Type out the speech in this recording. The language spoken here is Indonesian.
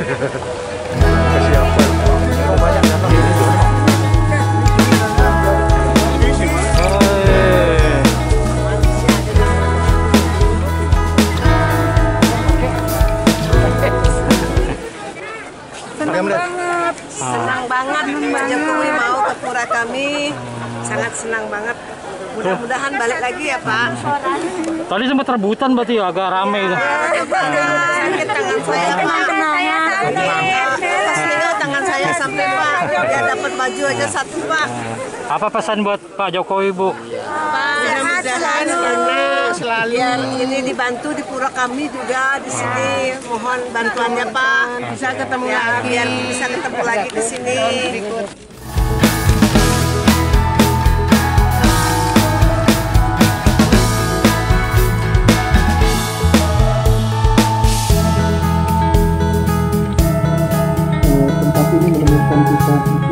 Kesiapan. Banyak datang. Senang banget Pak Jokowi mau ke pura kami, sangat senang banget. Mudah-mudahan balik lagi ya Pak. Tadi sempat rebutan berarti ya, agak rame itu. Sakit tangan saya Pak. Tangan saya sampai Pak. Dia dapat baju aja satu Pak. Apa pesan buat Pak Jokowi, Bu? Pak, mudah-mudahan selalu ini dibantu di pura kami juga di sini. Mohon bantuannya Pak. Bisa ketemu lagi. Biar bisa ketemu lagi di sini. Tempat ini menemukan kita